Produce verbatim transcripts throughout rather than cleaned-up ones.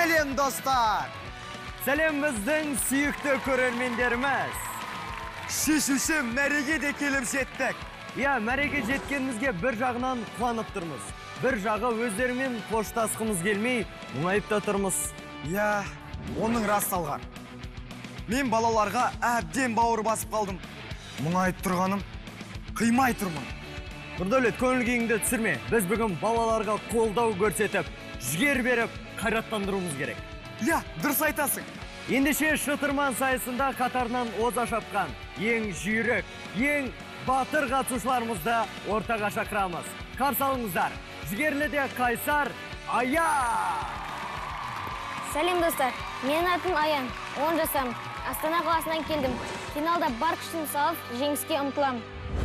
Сәлем достар! Сәлем біздің сүйікті көрермендеріміз. Шешуші мәреге де келіп жеттік. Я, мәреге жеткенімізге бір жағынан қуанып тұрмыз. Бір жағы өздерімен қоштасқымыз келмей, мұңайып та тұрмыз. Я, оның рас салған. Мен балаларға әбден бауыр басып қалдым. Мұңайып тұрғаным, қимай тұрмын. Нұрдәулет, көңіл күйіңді түсірме. Біз бүгін балаларға қолдау көрсетіп, жігер беріп, қайраттандыруымыз керек. Я, дұрыс айтасың. Ендеше шытырман сайысында қатарынан оза шапқан, ең жүйрік, ең батыр қатысушыларымызды ортаға шақырамыз. Қарсы алыңыздар. Жігерлі де қайсар Аян! Сәлем достар, менің атым Аян, он жасам. Астана қаласынан келдім. Финалда бар күшін салып, жеңіске ұмтылам.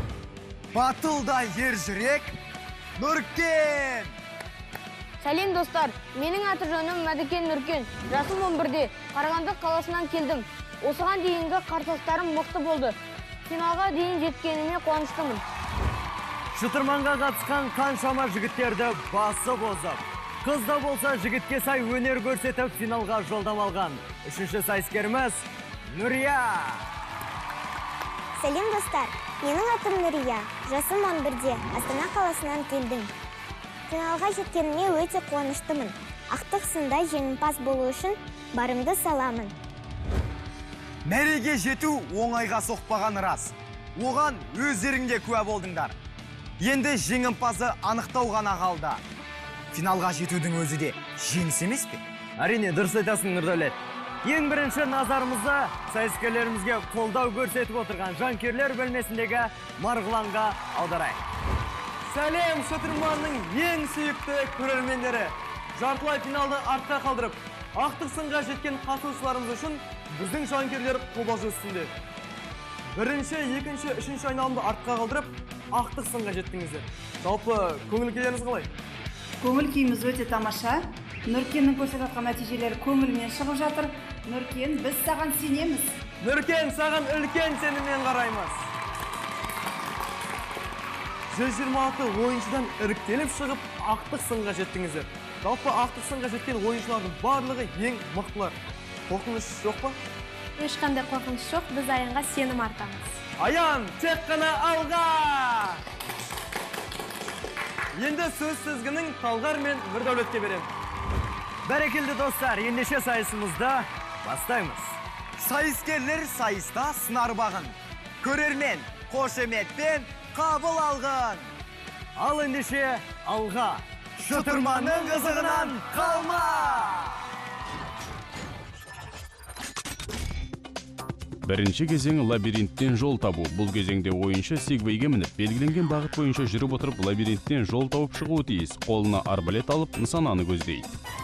Батылда ер жүрек, Нұркен! Сәлем достар, менің аты жөнім Мәдікен Нұркен. Жасым он бірде, Қарағанды қаласынан келдім. Осыған дейінгі қарсыластарым мықты болды. Финалға дейін жеткеніме қуаныштымын. Шытырманға қатысқан қаншама жігіттерді басы бозып. Қыз да болса жігітке сай өнер көрсетіп финалға жолдам алған. Үшінші сайыскеріміз Нұрия. Сәлем достар, менің атым Нұрия. Жасым он бірде, Астана қаласынан келдім. Финалға жеткеніме өте қуаныштымын. Ақтық сында жеңімпаз болу үшін барымды саламын. Мәреге жету оңайға соқпаған рас. Оған өздеріңде куә болдыңдар. Енді жеңімпазы анықтау ғана қалды. Финалға жетудің өзі де жеңіс емес пе? Әрине, дұрыс айтасың, Нұрдәулет. Ең бірінші назарымызды сайыскерлерімізге қолдау көрсетіп отырған жанкүйерлер бөлмесіндегі Марғұланға аударайық. Сәлем, шытырманның ең сүйікті көрермендері. Жартылай финалды артқа қалдырып, ақтық сынға жеткен қатысушыларымыз үшін біздің жанкүйерлер қобалжу үстінде. Бірінші, екінші, үшінші айналымды артқа қалдырып, ақтық сынға жеттіңіздер. Жалпы, көңіл күйіңіз қалай? Көңіл күйіміз өте тамаша. Нұркеннің көрсетіп жатқан нәтижелері көңілмен шығып жатыр. Нұркен, біз саған сенеміз. Нұркен, саған үлкен сеніммен қараймыз. жүз жиырма алты ойыншыдан іріктеліп шығып, ақтық сынға жеттіңіздер. Жалпы ақтық сынға жеткен ойыншылардың барлығы ең мықтылар. Қорқыныш жоқ па? Ешқандай қорқыныш жоқ, біз Аянға сенім артамыз. Аян, тек қана алға! Енді сөз тізгінін Талғар мен Нұрдәулетке берем. Бәрекелді достар, ендеше сайысымызды бастаймыз. Сайыскерлер сайыста сынар бағын. Көрермен қошеметпен қабыл алғын. Ал ендеше алға. Шытырманның қызығынан қалма! Бірінші кезең лабиринттен жол табу. Бұл кезеңде ойыншы сегвейге мініп, белгіленген бағыт бойынша жүріп отырып, лабиринттен жол тауып шығуы тиіс. Қолына арбалет алып, нысананы көздейді.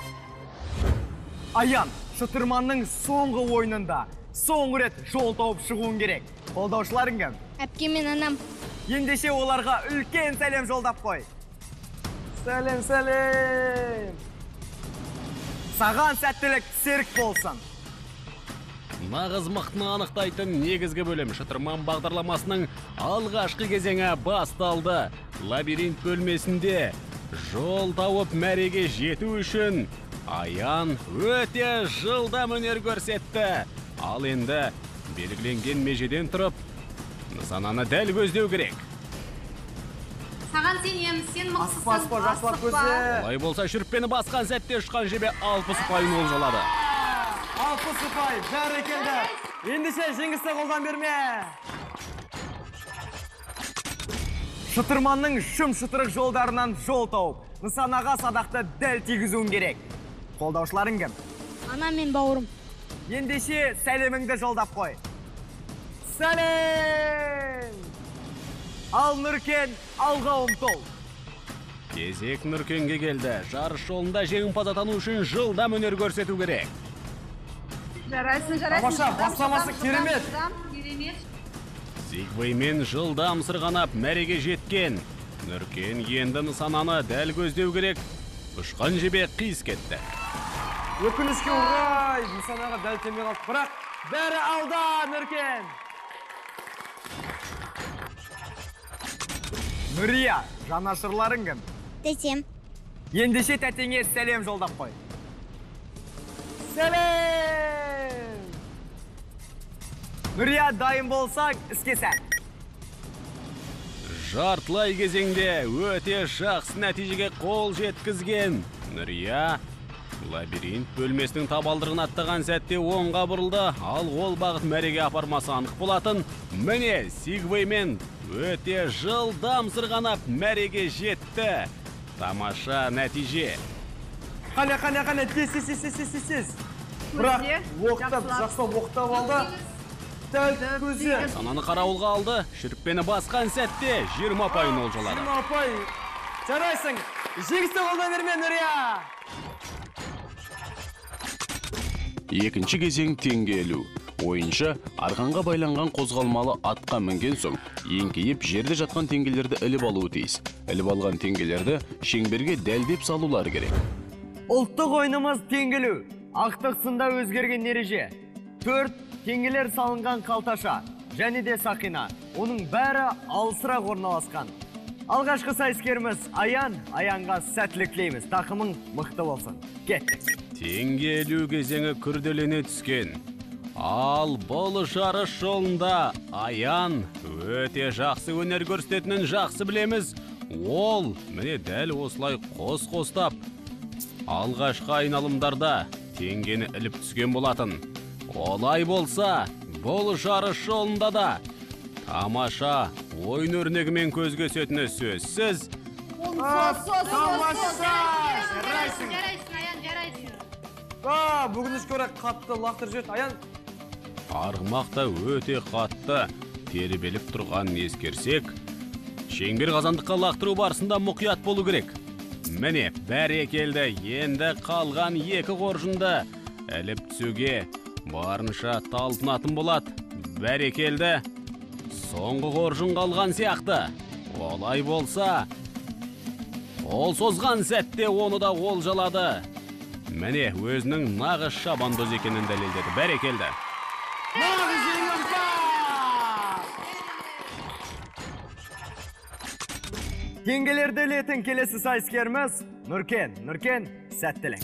Аян, шытырманның соңғы ойынында соңғы рет жол тауып шығуын керек. Қолдаушыларың кім? Әпке мен анам. Ендеше оларға үлкен сәлем жолдап қой. Сәлем, сәлем. Саған сәттілік серік болсын. Нағыз мықтыны анықтайтын негізгі бөлім шытырман бағдарламасының алғашқы кезеңі басталды. Лабиринт бөлмесінде жол тауып мәреге жету үшін Аян өте жылдам өнер көрсетті. Ал енді белгіленген межеден тұрып, нысананы дәл көздеу керек. Саған сенем, сен мықтысың. Аспа, жақсылап көзде. Олай болса шүріппені басқан сәтте ұшқан жебе алпыс ұпайын олжалады. Алпыс ұпай, бәрекелді. Ендеше жеңісті қолдан берме. Шытырманның шым-шытырық жолдарынан жол тауып, нысанаға садақты дәл тигізуін керек. Қолдаушыларың кім? Анам мен бауырым. Ендеше сәлеміңді жолдап қой. Сәлем! Ал Нұркен, алға ұмтыл. Кезек Нұркенге келді. Жарыс жолында жеңімпаз атану үшін жылдам өнер көрсету керек. Жарайсың, жарайсың. Тамаша, бастамасы керемет. Сегвеймен жылдам сырғанап мәреге жеткен. Нұркен енді нысананы дәл көздеу керек. Ұшқан жебе қиыс кетті. Өкінішке орай, нысанаға дәл тимей қалды. Бірақ бәрі алда, Нұркен. Нұрия, жанашырларың кім? Тәтем. Ендеше тәтеңе сәлем жолдап қой. Сәлем! Нұрия, дайын болсаң, іске сәт. Жартылай кезеңде өте жақсы нәтижеге қол жеткізген Нұрия лабиринт бөлмесінің табалдырығын аттаған сәтте оңға бұрылды, ал ол бағыт мәреге апармасы анық болатын. Міне, Сигвеймен өте жылдам сырғанап мәреге жетті. Тамаша нәтиже. Қане, қане, қане, тез, тез, тез, тез, тез, тез. Бірақ, оқтап, жақсылап оқтап алды. Дәл көзі. Сананы қарауылға алды, шіріппені басқан сәтте жиырма пайын олжалады. жиырма пай. Жарайсың, жеңісті қолда берме, Нұрия. Екінші кезең теңге ілу. Ойыншы арқанға байланған қозғалмалы атқа мінген соң, еңкейіп жерде жатқан теңгелерді іліп алуы тиіс. Іліп алған теңгелерді шеңберге дәлдеп салулары керек. Ұлттық ойынымыз теңгелу. Ақтық сында өзгерген ереже. Төрт теңгелер салынған қалташа және де сақина. Оның бәрі алысырақ орналасқан. Алғашқы сайыскеріміз Аян, Аянға сәттілік тілейміз. Тақымың мықты болсын. Кеттік. Теңге ілу кезеңі күрделене түскен. Ал бұл жарыс жолында Аян өте жақсы өнер көрсететінін жақсы білеміз. Ол міне дәл осылай қос-қостап алғашқы айналымдарда теңгені іліп түскен болатын. Олай болса, бұл жарыс жолында да тамаша ойын өрнегімен көзге түсетіні сөзсіз. Aa, бүгін үш көре қатты лақтыр жет, Аян. Арғымақта өте қатты тербеліп тұрғанын ескерсек, шеңбер қазандыққа лақтыру барысында мұқият болу керек. Міне, бәрекелді, енді қалған екі қоржынды іліп түсуге барынша талпынатын болады. Бәрекелді, соңғы қоржын қалған сияқты. Олай болса, ол созған сәтте оны да олжалады. Міне, өзінің нағыз шабандоз екенін дәлелдеді. Бәрекелді. Нағыз жеңімпаз! Теңгелерді ілетін келесі сайыскеріміз Нұркен. Нұркен, сәттілік.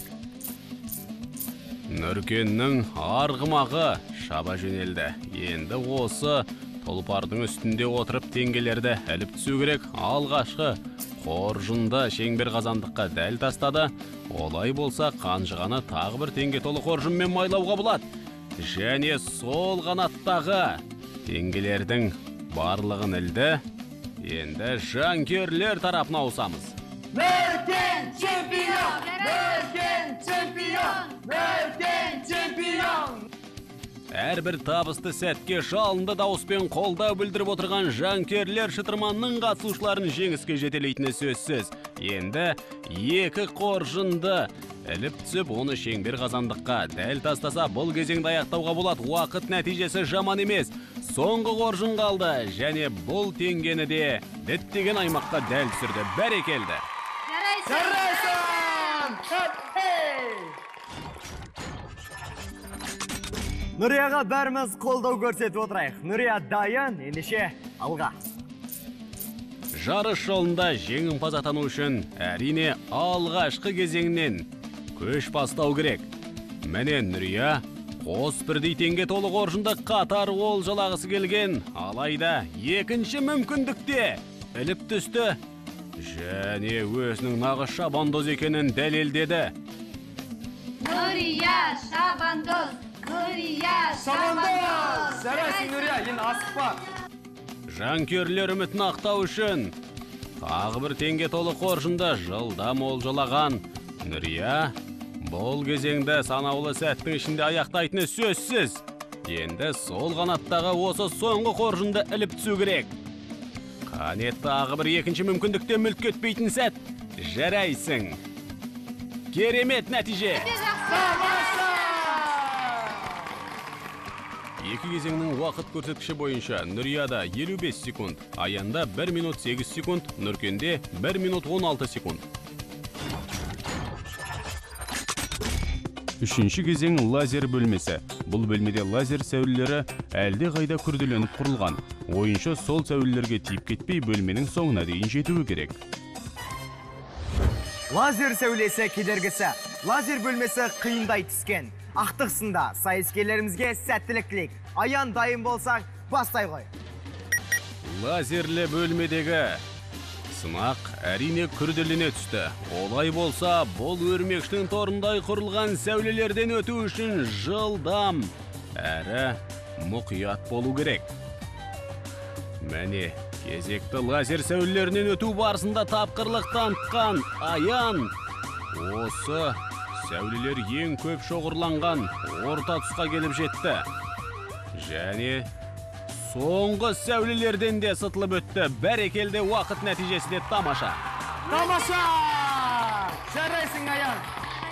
Нұркеннің арғымағы шаба жөнелді. Енді осы тұлпардың үстінде отырып теңгелерді іліп түсу керек. Алғашқы қоржынды шеңбер қазандыққа дәл тастады. Олай болса, қанжығаны тағы бір теңге толы қоржынмен майлауға болады. Және сол қанаттағы теңгелердің барлығын ілді. Енді жанкүйерлер тарапына ауысамыз. Нұркен чемпион! Нұркен чемпион! Нұркен чемпион! Әрбір табысты сәтке жалынды дауыспен қолдау білдіріп отырған жанкүйерлер шытырманның қатысушыларын жеңіске жетелейтіні сөзсіз. Енді екі қоржынды іліп түсіп, оны шеңбер қазандыққа дәл тастаса, бұл кезеңді аяқтауға болады. Уақыт нәтижесі жаман емес. Соңғы қоржын қалды, және бұл теңгені де діттеген аймаққа дәл түсірді. Бәрекелді. Жарайсың! Нұрияға бәріміз қолдау көрсетіп отырайық. Нұрия дайын, ендеше алға. Жарыс жолында жеңімпаз атану үшін әрине алғашқы кезеңнен көш бастау керек. Міне Нұрия қос бірдей теңге толы қоржынды қатар олжалағысы келген, алайда екінші мүмкіндікте іліп түсті және өзінің нағыз шабандоз екенін дәлелдеді. Нұрия шабандоз! Нұрия шабандоз! Жарайсың, Нұрия, енді асықпа. Жанкүйерлер үмітін ақтау үшін тағы бір теңге толы қоржынды жылдам олжалаған Нұрия бұл кезеңді санаулы сәттің ішінде аяқтайтыны сөзсіз. Енді сол қанаттағы осы соңғы қоржынды іліп түсу керек. Қане тағы бір екінші мүмкіндікте мүлт кетпейтін сәт. Жарайсың. Керемет нәтиже. Екі кезеңнің уақыт көрсеткіші бойынша Нұрияда елу бес секунд, Аянда бір минут сегіз секунд, Нұркенде бір минут он алты секунд. Үшінші кезең лазер бөлмесі. Бұл бөлмеде лазер сәулелері әлде қайда күрделеніп құрылған. Ойыншы сол сәулелерге тиіп кетпей бөлменің соңына дейін жетуі керек. Лазер сәулесі кедергісі. Лазер бөлмесі қиындай түскен. Ақтықсында сайыскерлерімізге сәттілік тілейік. Аян, дайын болсаң, бастай қой. Лазерлі бөлмедегі сынақ әрине күрделене түсті. Олай болса, бұл өрмекштің торындай құрылған сәулелерден өту үшін жылдам әрі мұқият болу керек. Мәне, кезекті лазер сәулелерінен өту барысында тапқырлық танытқан Аян осы сәулелер ең көп шоғырланған орта тұсқа келіп жетті. Және соңғы сәулелерден де сытылып өтті. Бәрекелді уақыт нәтижесі де тамаша. Тамаша! Жарайсың, Аян!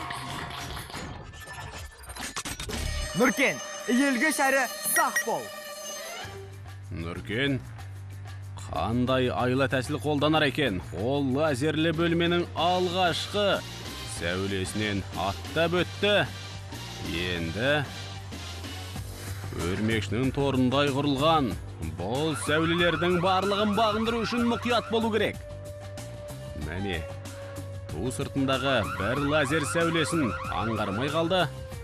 Нұркен, елге шәрі сақ бол. Нұркен, қандай айла тәсіл қолданар екен? Ол лазерлі бөлменің алғашқы сәулесінен аттап өтті. Енді өрмекшінің торындай құрылған бұл сәулелердің барлығын бағындыру үшін мұқият болу керек. Мәне, ту сыртындағы бір лазер сәулесін аңғармай қалды.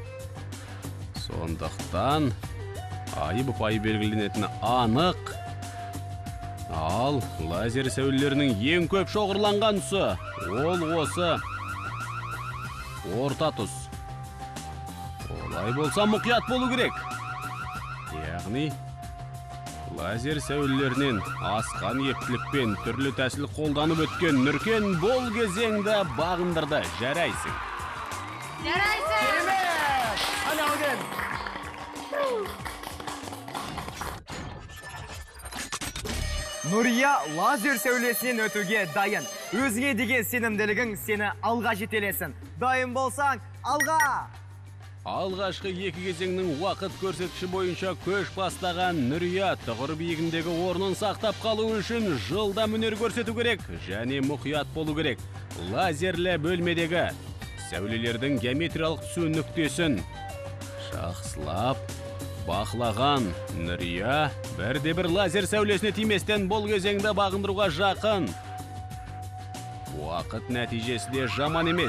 Сондықтан айып-ұпай белгіленетіні анық. Ал лазер сәулелерінің ең көп шоғырланған тұсы ол осы орта тұс. Олай болса мұқият болу керек. Яғни лазер сәулелерінен асқан ептілікпен түрлі тәсіл қолданып өткен Нұркен бұл кезеңді бағындырды. Жарайсың. Керемет! Ана оген! Нұрия лазер сәулесінен өтуге дайын. Өзіңе деген сенімділігің сені алға жетелесін. Дайын болсаң, алға! Алғашқы екі кезеңнің уақыт көрсеткіші бойынша көш бастаған Нұрия тұғыр биігіндегі орнын сақтап қалу үшін жылдам өнер көрсету керек және мұқият болу керек. Лазерлі бөлмедегі сәулелердің геометриялық түсу нүктесін жақсылап бақылаған Нұрия бірде-бір лазер сәулесіне тиместен бұл кезеңді бағындыруға жақын. Уақыт нәтижесі де жаман емес.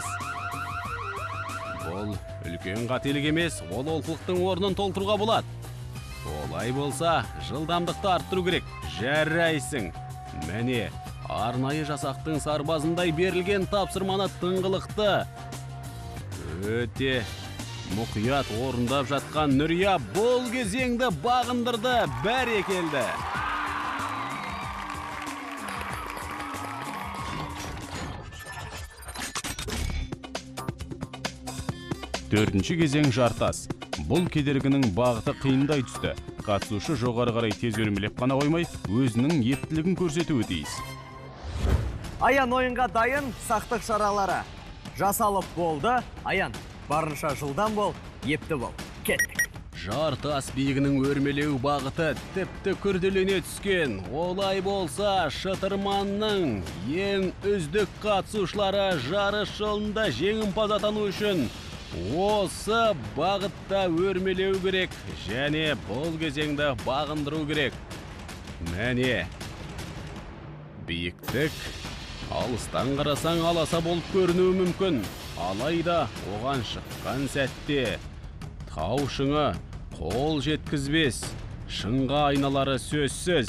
Бұл үлкен қателік емес, ол олқылықтың орнын толтыруға болады. Олай болса, жылдамдықты арттыру керек. Жарайсың. Мәне, арнайы жасақтың сарбазындай берілген тапсырманы тыңғылықты өте мұқият орындап жатқан Нұрия бұл кезеңді бағындырды. Бәрекелді. Төртінші кезең жартас. Бұл кедергінің бағыты қиындай түсті. Қатысушы жоғары қарай тез өрмелеп қана қоймай, өзінің ептілігін көрсетуі тиіс. Аян, ойынға дайын, сақтық шаралары жасалып болды. Аян, барынша жылдам бол, епті бол. Кеттік. Жартас биігінің өрмелеу бағыты тіпті күрделене түскен. Олай болса, шытырманның ең үздік қатысушылары жарыс жолында жеңімпаз атану үшін осы бағытта өрмелеу керек және бұл кезеңді бағындыру керек. Мәне, биіктік алыстан қарасаң аласа болып көрінуі мүмкін. Алайда оған шыққан сәтте тау шыңы қол жеткізбес, шыңға айналары сөзсіз.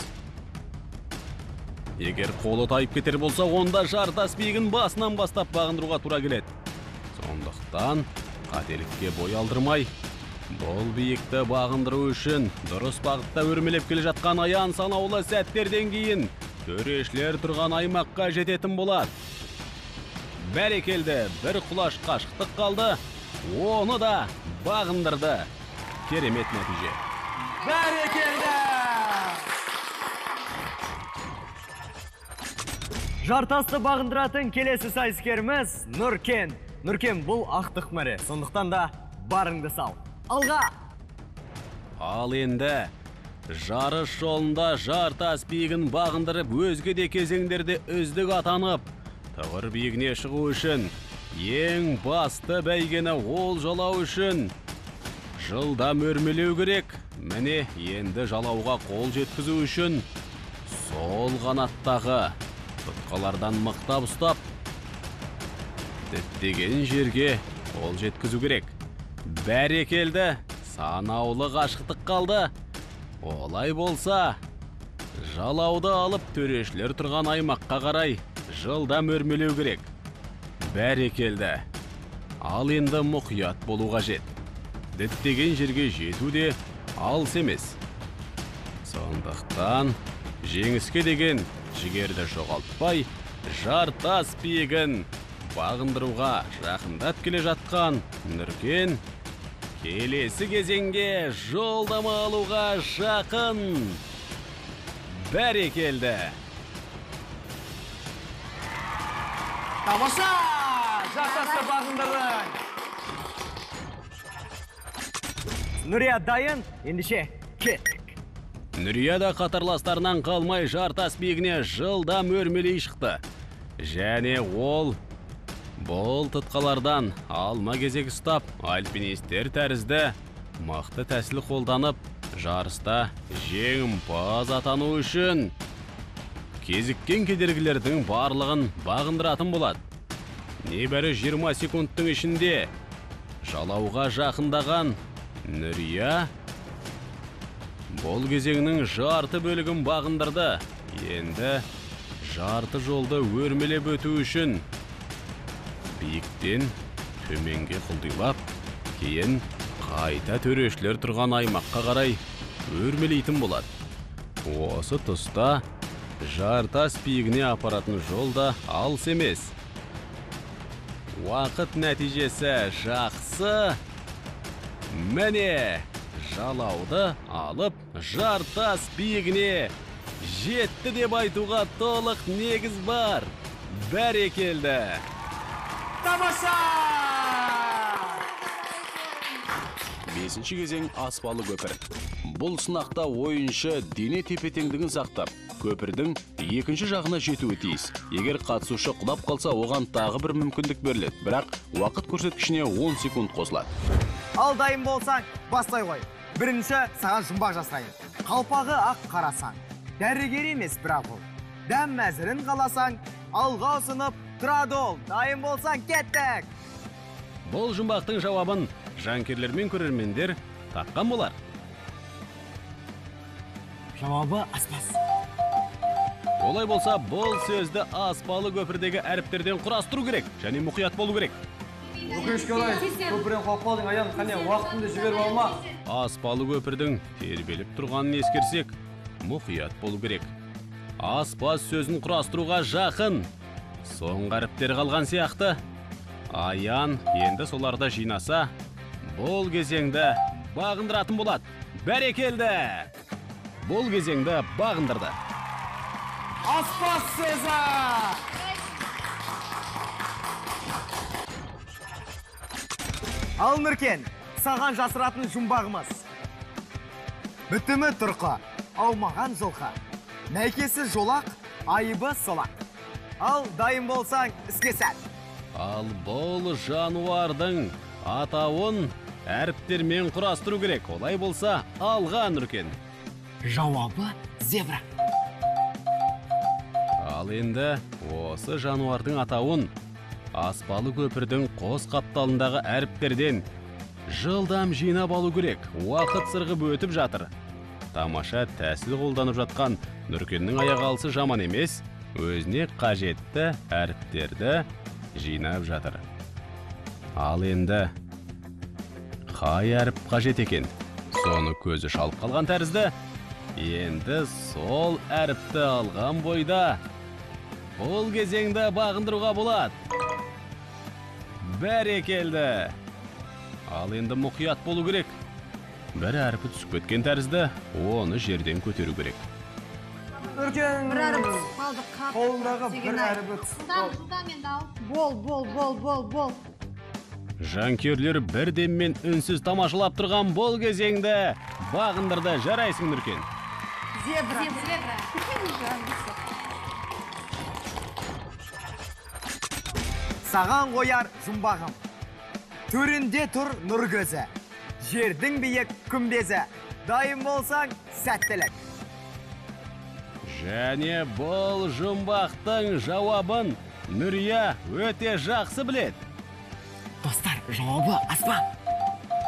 Егер қолы тайып кетер болса, онда жартас биігін басынан бастап бағындыруға тура келеді. Сондықтан қателікке бой алдырмай, бұл биікті бағындыру үшін дұрыс бағытта өрмелеп келе жатқан Аян санаулы сәттерден кейін төрешілер тұрған аймаққа жететін болады. Бәрекелді, бір құлаш қашықтық қалды, оны да бағындырды. Керемет нәтиже. Бәрекелді! Жартасты бағындыратын келесі сайыскеріміз Нұркен. Нұркен, бұл ақтық мәре, сондықтан да барыңды сал. Алға! Ал енді жарыс жолында жартас биігін бағындырып, өзге де кезеңдерде үздік атанып, тұғыр биігіне шығу үшін, ең басты бәйгені ол жалау үшін жылдам өрмелеу керек. Міне, енді жалауға қол жеткізу үшін сол қанаттағы тұтқалардан мықтап ұстап, діттеген жерге қол жеткізу керек. Бәрекелді, санаулы қашықтық қалды. Олай болса, жалауды алып төрешілер тұрған аймаққа қарай жылдам өрмелеу керек. Бәрекелді. Ал енді мұқият болу қажет. Діттеген жерге жету де алыс емес. Сондықтан жеңіске деген жігерді жоғалтпай, жартас биігін бағындыруға жақындап келе жатқан Нұркен келесі кезеңге жолдама алуға жақын. Бәрекелді. Тамаша! Жартасты бағындырың! Нұрия дайын, ендіше кеттік. Нұрия да қатарластарынан қалмай жартас биігіне жылдам өрмелей шықты. Және ол бұл тұтқалардан алма кезек ұстап, альпинистер тәрізді мықты тәсіл қолданып, жарыста жеңімпаз атану үшін кезіккен кедергілердің барлығын бағындыратын болады. Небәрі жиырма секундтың ішінде жалауға жақындаған Нұрия бұл кезеңнің жарты бөлігін бағындырды. Енді жарты жолды өрмелеп өту үшін биіктен төменге құлдилап, кейін қайта төрешілер тұрған аймаққа қарай өрмелейтін болады. Осы тұста жартас биігіне апаратын жолда алыс емес. Уақыт нәтижесі жақсы. Міне, жалауды алып жартас биігіне жетті деп айтуға толық негіз бар. Бәрекелді. Тамаша! Бесінші кезең аспалы көпір. Бұл сынақта ойыншы дене тепе-теңдігін сақтап, көпірдің екінші жағына жетуі тиіс. Егер қатысушы құлап қалса, оған тағы бір мүмкіндік беріледі, бірақ уақыт көрсеткішіне он секунд қосылады. Ал дайын болсаң, бастай қой. Бірінші саған жұмбақ жасайын. Қалпағы ақ қарасаң, дәрігер емес бірақ ол. Дәм мәзірін қаласаң, алға ұсынып тұрады ол. Дайын болсаң, кеттік! Бұл жұмбақтың жауабын жанкерлер мен көрермендер тапқан болар. Жауабы аспас. Олай болса, бұл сөзді аспалы көпірдегі әріптерден құрастыру керек, және мұқият болу керек. Өкінішке орай, көпірден қалып қалдың, аян, қане, уақытыңды жіберіп алма. Аспалы көпірдің тербеліп тұрғанын ескерсек, мұқият болу керек. Аспаз сөзін құрастыруға жақын. Соңғы әріптер қалған сияқты. Аян енді соларда жинаса, бұл кезеңді бағындыратын болады. Бәрекелді! Бұл кезеңді бағындырды. Аспаз сөзі! Ал Нұркен, саған жасыратын жұмбағымыз. Бітімі тұрқы, аумаған жылқы. Мәйкесі жолақ, айыбы солақ. Ал дайын болсаң, іске сәт. Ал бұл жануардың атауын әріптермен құрастыру керек. Олай болса, алға Нұркен. Жауабы зебра. Ал енді осы жануардың атауын аспалы көпірдің қос қапталындағы әріптерден жылдам жинап алу керек. Уақыт сырғып өтіп жатыр. Тамаша тәсіл қолданып жатқан Нұркеннің аяқ алысы жаман емес, өзіне қажетті әріптерді жинап жатыр. Ал енді қай әріп қажет екен? Соны көзі шалып қалған тәрізді. Енді сол әріпті алған бойда бұл кезеңді бағындыруға болады. Бәрекелді. Ал енді мұқият болу керек. Бір әріпі түсіп кеткен тәрізді, оны жерден көтеру керек. Нұркен, Бір әріп қалды қап. қолындағы бір әріпі түсіп. Бол, бол, бол, бол, бол. Жанкерлер бірдеммен үнсіз тамашалап тұрған бұл кезеңді бағындырды. Жарайсың, Нұркен. Зебра. Саған қояр жұмбағым. Төрінде тұр нұр көзі. Жердің биік күмбезі. Дайын болсаң, сәттілік. Және бұл жұмбақтың жауабын Нұрия өте жақсы біледі. Достар, жауабы аспан.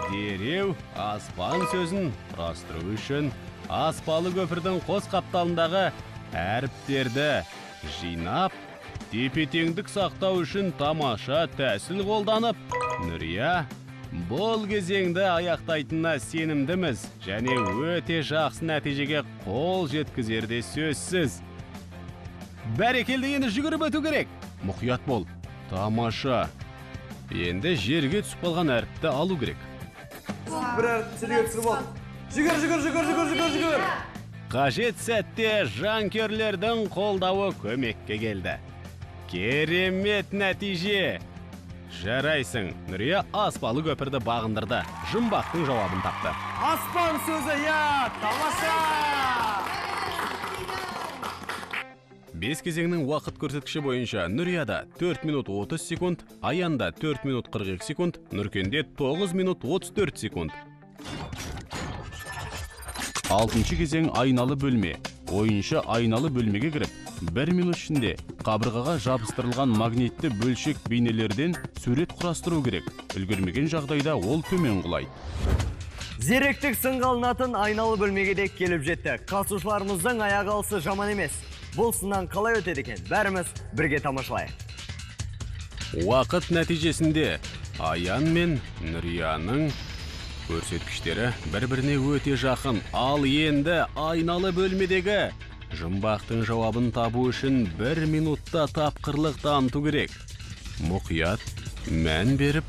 дереу аспан сөзін құрастыру үшін аспалы көпірдің қос қапталындағы әріптерді жинап, тепе-теңдік сақтау үшін тамаша тәсіл қолданып, Нүрия бұл кезеңді аяқтайтынына сенімдіміз және өте жақсы нәтижеге қол жеткізерде сөзсіз. Бәрекелді, енді жүгіріп өту керек. Мұқият бол. Тамаша. Енді жерге түсіп қалған әріпті алу керек. Бір әріп жерге түсіріп ал. Жүгір, жүгір, жүгір, жүгір, жүгір, жүгір. Қажет сәтте жанкерлердің қолдауы көмекке келді. Керемет нәтиже. Жарайсың. Нүрия аспалы көпірді бағындырды. Жұмбақтың жауабын тапты. Аспан сөзі, я, тамаша! Бес кезеңнің уақыт көрсеткіші бойынша Нүрияда төрт минут отыз секунд, Аянда төрт минут қырық екі секунд, Нұркенде тоғыз минут отыз төрт секунд. Алтыншы кезең айналы бөлме. Ойыншы айналы бөлмеге кіріп, бір минут ішінде қабырғаға жабыстырылған магнитті бөлшек бейнелерден сурет құрастыру керек. Үлгермеген жағдайда ол төмен құлайды. Зеректік сынғалынатын айналы бөлмеге де келіп жетті. Қатысушыларымыздың аяқ алысы жаман емес. Бұл сыннан қалай өтеді екен? Бәріміз бірге тамашалайық. Уақыт нәтижесінде Аян мен Нүрияның көрсеткіштері бір-біріне өте жақын. Ал енді айналы бөлмедегі жұмбақтың жауабын табу үшін бір минутта тапқырлық таныту керек. Мұқият, мән беріп,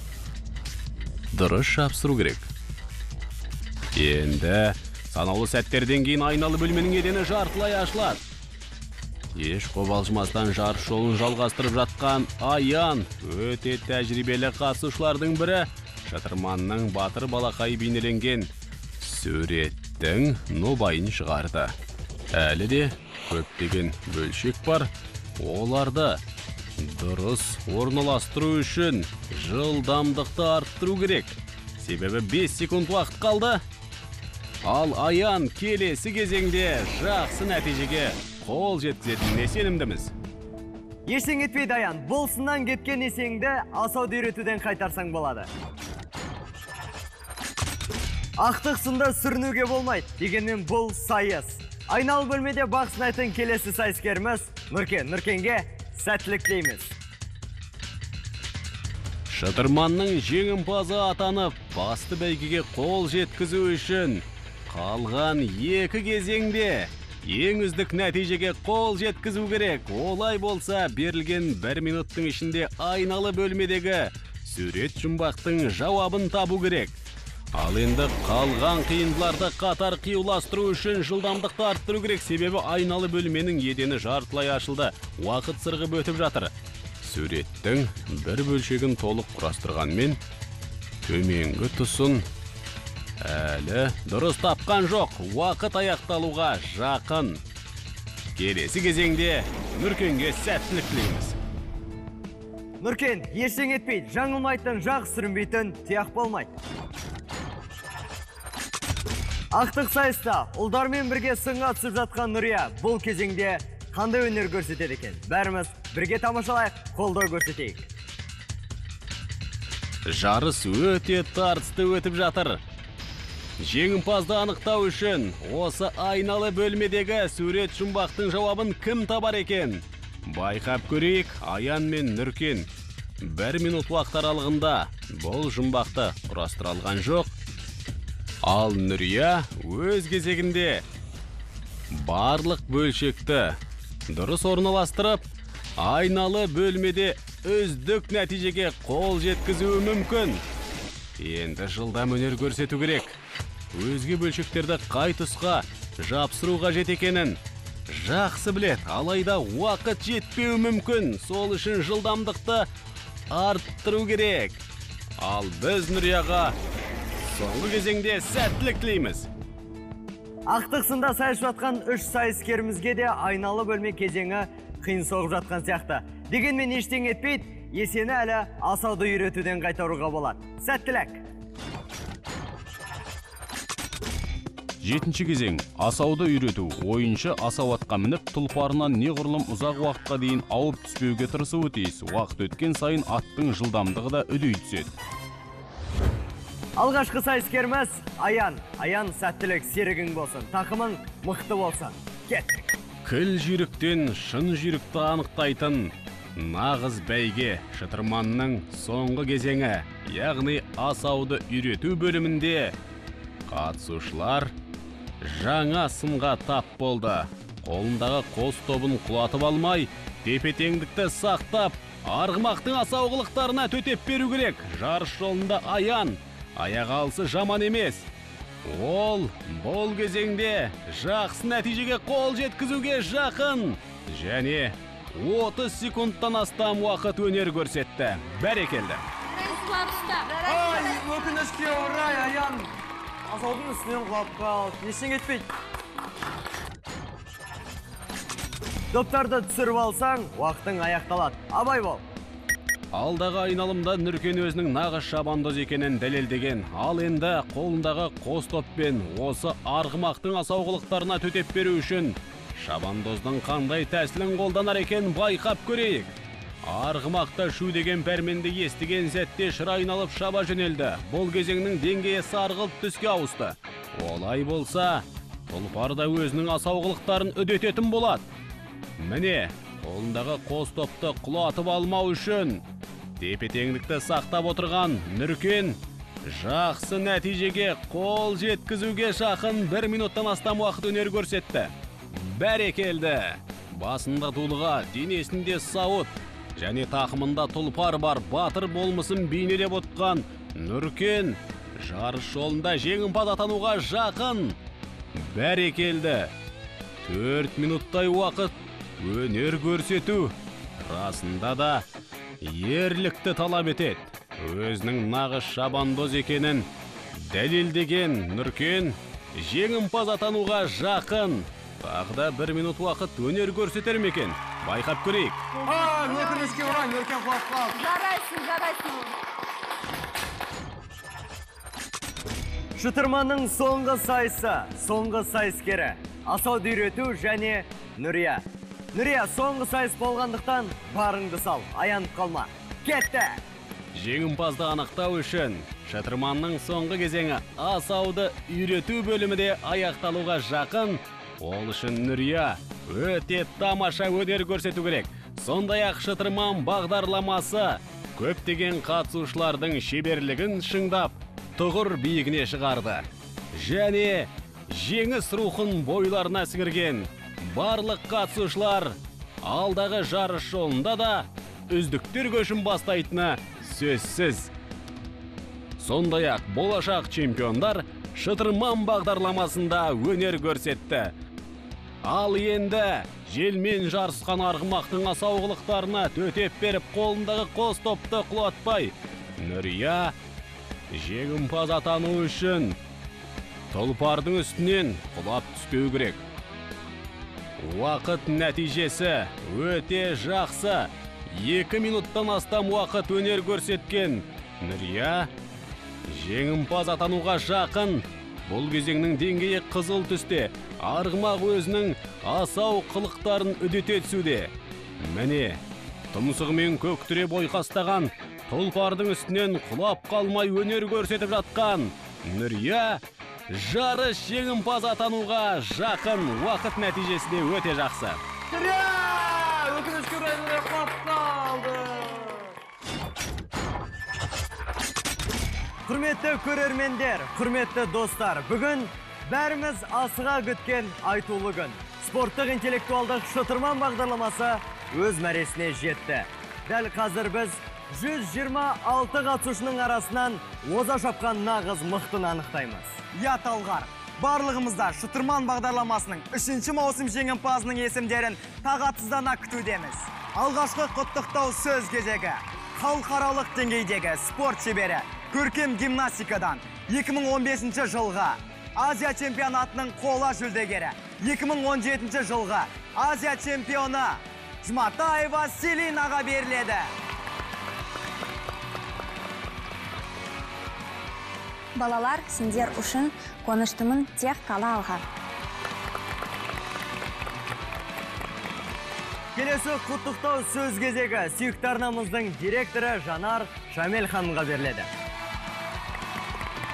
дұрыс жапсыру керек. Енді санаулы сәттерден кейін айналы бөлменің едені жартылай ашылады. Еш қобалжымастан жарыс жолын жалғастырып жатқан Аян өте тәжірибелі қатысушылардың бірі шатырманның батыр балақай бейнеленген суреттің нобайын шығарды. Әлі де көптеген бөлшек бар. Оларды дұрыс орналастыру үшін жылдамдықты арттыру керек. Себебі бес секунд уақыт қалды. Ал Аян келесі кезеңде жақсы нәтижеге қол жеткізетініне сенімдіміз. Ештеңе етпейді, Аян. Бұл сыннан кеткен есеңді асауды үйретуден қайтарсаң болады. Ақтық сында сүрінуге болмайды, дегенмен бұл сайыс. Айналы бөлмеде бақ сынайтын келесі сайыскеріміз Нұркен. Нұркенге сәттілік тілейміз. Шытырманның жеңімпазы атанып, басты бәйгеге қол жеткізу үшін қалған екі кезеңде ең үздік нәтижеге қол жеткізу керек. Олай болса, берілген бір минуттың ішінде айналы бөлмедегі сурет жұмбақтың жауабын табу керек. Ал енді қалған қиындыларды қатар қиюластыру үшін жылдамдықты арттыру керек. Себебі айналы бөлменің едені жартылай ашылды. Уақыт сырғып өтіп жатыр. Суреттің бір бөлшегін толық құрастырғанмен төменгі тұсын әлі дұрыс тапқан жоқ. Уақыт аяқталуға жақын. Келесі кезеңде Нұркенге сәттілік тілейміз. Нұркен, ештеңе етпейді, жаңылмайтын, жақ сүрінбейтін тияқ болмайды. Ақтық сайыста ұлдармен бірге сынға түсіп жатқан Нүрия бұл кезеңде қандай өнер көрсетеді екен? Бәріміз бірге тамашалайық, қолдау көрсетейік. Жарыс өте тартысты өтіп жатыр. Жеңімпазды анықтау үшін осы айналы бөлмедегі сурет жұмбақтың жауабын кім табар екен? Байқап көрейік. Аян мен Нұркен бір минут уақыт аралығында бұл жұмбақты құрастыра алған жоқ. Ал Нүрия өз кезегінде барлық бөлшекті дұрыс орналастырып, айналы бөлмеде үздік нәтижеге қол жеткізуі мүмкін. Енді жылдам өнер көрсету керек. Өзге бөлшектерді қай тұсқа жапсыру қажет екенін жақсы білет, алайда уақыт жетпеуі мүмкін. Сол үшін жылдамдықты арттыру керек. Ал біз Нүрияға соңғы кезеңде сәттілік тілейміз. Ақтық сында сайысып жатқан үш сайыскерімізге де айналы бөлме кезеңі қиын соғып жатқан сияқты. Дегенмен ештеңе етпейді, есені әлі асауды үйретуден қайтаруға болады. Сәттілік! Жетінші кезең асауды үйрету. Ойыншы асау атқа мініп, тұлпарынан неғұрлым ұзақ уақытқа дейін ауып түспеуге тырысуы тиіс. Уақыт өткен сайын аттың жылдамдығы да үдей түседі. Алғашқы сайыскеріміз Аян. Аян сәттілік серігің болсын, тақымың мықты болсын. Кеттік. Кіл жүйріктен шын жүйрікті анықтайтын нағыз бәйге шытырманның соңғы кезеңі, яғни асауды үйрету бөлімінде қатысушылар жаңа сынға тап болды. Қолындағы қос тобын құлатып алмай, тепе-теңдікті сақтап, арғымақтың асауғылықтарына төтеп беру керек. Жарыс жолында Аян, аяқ алысы жаман емес. Ол бұл кезеңде жақсы нәтижеге қол жеткізуге жақын. Және отыз секундтан астам уақыт өнер көрсетті. Бәрекелді. Ай, өкінішке орай, Аян. Асаудың үстінен құлап қалды. Ештеңе етпейді. Доптарды түсіріп алсаң, уақытың аяқталады. Абай бол. Алдағы айналымда Нүркен өзінің нағыз шабандоз екенін дәлелдеген. Ал енді қолындағы қос топпен осы арғымақтың асауғылықтарына төтеп беру үшін шабандоздың қандай тәсілін қолданар екен байқап көрейік. Арғымақта шу деген пәрменді естіген сәтте шыр айналып шаба жөнелді. Бұл кезеңнің деңгейі сарғылт түске ауысты. Олай болса, тұлпар да өзінің асауғылықтарын үдететін болады. Міне, қолындағы қос топты құлатып алмау үшін тепе-теңдікті сақтап отырған Нүркен жақсы нәтижеге қол жеткізуге жақын бір минуттан астам уақыт өнер көрсетті. Бәрекелді. Басында дулыға, денесінде сауыт және тақымында тұлпар бар батыр болмысын бейнелеп отқан Нүркен жарыс жолында жеңімпаз атануға жақын. Бәрекелді. төрт минуттай уақыт өнер көрсету расында да ерлікті талап етеді. Өзінің нағыз шабандоз екенін дәлелдеген Нүркен жеңімпаз атануға жақын. Тағы да бір минут уақыт өнер көрсетер ме екен? Байқап көрейік. Ай, өкінішке орай, Нүркен құлап қалды. Жарайсың, жарайсың. Шытырманның соңғы сайысы, соңғы сайыскері, асауды үйрету және Нүрия. Нүрия, соңғы сайыс болғандықтан барыңды сал, аянып қалма. Кетті! Жеңімпазды анықтау үшін шытырманның соңғы кезеңі асауды үйрету бөлімінде аяқталуға жақын. Ол үшін Нүрия өте тамаша өнер көрсету керек. Сондай-ақ шытырман бағдарламасы көптеген қатысушылардың шеберлігін шыңдап, тұғыр биігіне шығарды. Және жеңіс рухын бойларына сіңірген барлық қатысушылар алдағы жарыс жолында да үздіктер көшін бастайтыны сөзсіз. Сондай-ақ болашақ чемпиондар шытырман бағдарламасында өнер көрсетті. Ал енді желмен жарысқан арғымақтың асауғылықтарына төтеп беріп қолындағы қос топты құлатпай, Нүрия жеңімпаз атану үшін тұлпардың үстінен құлап түспеу керек. Уақыт нәтижесі өте жақсы. екі минуттан астам уақыт өнер көрсеткен Нүрия жеңімпаз атануға жақын. Бұл кезеңнің деңгейі қызыл түсте. Арғымақ өзінің асау қылықтарын үдете түсуде. Міне, тұмсығымен көктіре бойқастаған тұлпардың үстінен құлап қалмай өнер көрсетіп жатқан Нүрия жарыс жеңімпаз атануға жақын. Уақыт нәтижесіне өте жақсы. Нүрия! Өкінішке орай Нүрия құлап қалды. Құрметті көрермендер, құрметті достар, бүгін бәріміз асыға күткен айтулы күн. Спорттық интеллектуалдық шытырман бағдарламасы өз мәресіне жетті. Дәл қазір біз жүз жиырма алты қатысушының арасынан оза шапқан нағыз мықтыны анықтаймыз. Я талғар, барлығымызда шытырман бағдарламасының үшінші маусым жеңімпазының есімдерін тағатсыздана күтудеміз. Алғашқы құттықтау сөз кезегі. Халықаралық деңгейдегі спорт шебері көркем гимнастикадан екі мың он бесінші жылға Азия чемпионатының қола жүлдегері, екі мың он жетінші жылға Азия чемпионы Жұматаева Селинаға беріледі. Балалар, сендер үшін қуаныштымын тек қала алға. Келесі құттықтау сөз кезегі сүйікті арнамыздың директоры Жанар Шамел ханымға беріледі.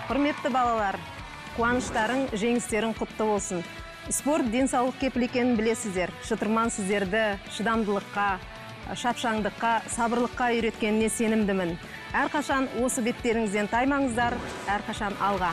Құрметті балалар, қуаныштарың, жеңістерің құтты болсын. Спорт денсаулық кепіл екенін білесіздер. Шытырман сіздерді шыдамдылыққа, шапшаңдыққа, сабырлыққа үйреткеніне сенімдімін. Әрқашан осы беттеріңізден таймаңыздар, әрқашан алға.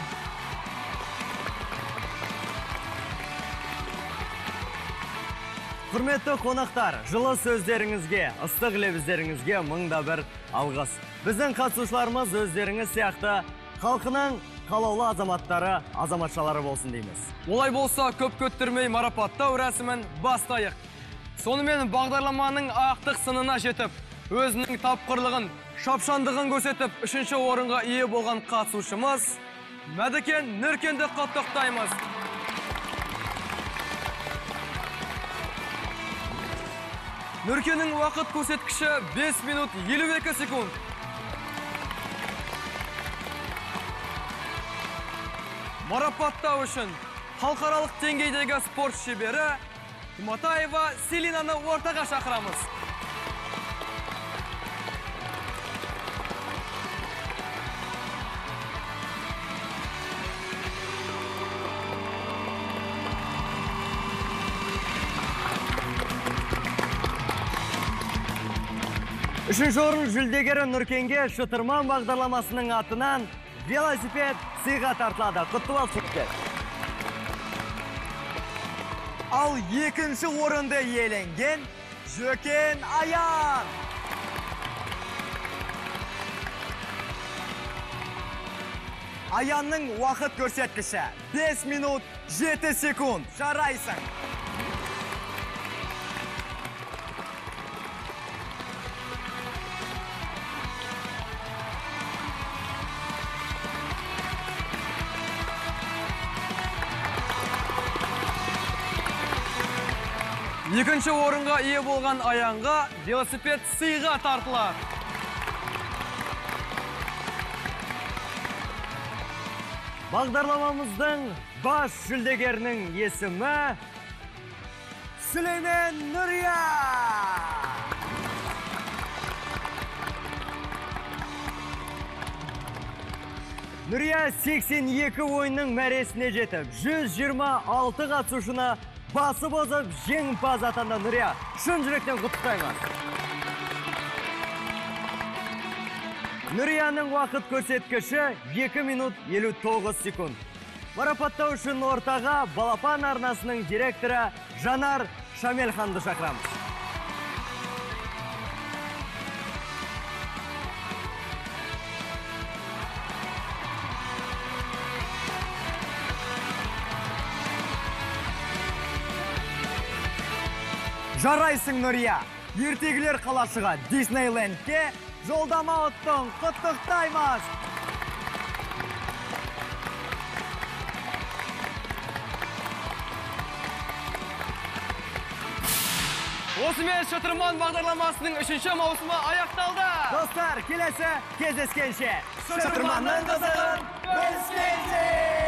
Құрметті қонақтар, жылы сөздеріңізге, ыстық лебіздеріңізге мыңда бір алғыс. Біздің қатысушыларымыз өздеріңіз сияқты халқының қалаулы азаматтары, азаматшалары болсын дейміз. Олай болса, көп көттірмей марапаттау рәсімін бастайық. Сонымен бағдарламаның ақтық сынына жетіп, өзінің тапқырлығын, шапшандығын көрсетіп, үшінші орынға ие болған қатысушымыз Мәдікен Нұркенді құттықтаймыз. Нұркеннің уақыт көрсеткіші бес минут елу екі секунд. Марапаттау үшін халықаралық деңгейдегі спорт шебері Туматаева Селинаны ортаға шақырамыз. Үшінші орын жүлдегері Нұркенге Шытырман бағдарламасының атынан велосипед сыйға тартылады. Құтты болсын. Ал екінші орынды иеленген Жөкен Аян. Аянның уақыт көрсеткіші бес минут жеті секунд. Жарайсың. Екінші орынға ие болған Аянға велосипед сыйға тартылады. Бағдарламамыздың бас жүлдегерінің есімі Сүлеймен Нұрия. Нұрия сексен екі ойынның мәресіне жетіп, жүз жиырма алты қатысушыны басып озып, жеңімпаз атанды. Нұрия, шын жүректен құттықтаймыз. Нұрияның уақыт көрсеткіші екі минут елу тоғыз секунд. Марапаттау үшін ортаға Балапан арнасының директоры Жанар Шамелханды шақырамыз. Жарайсың, Нұрия. Ертегілер қалашыға Диснейлендке жолдама ұттың. Құттықтаймыз. Осымен Шытырман бағдарламасының үшінші маусымы аяқталды. Достар, келесі кездескенше. Шытырманның қызығын біз кездескен.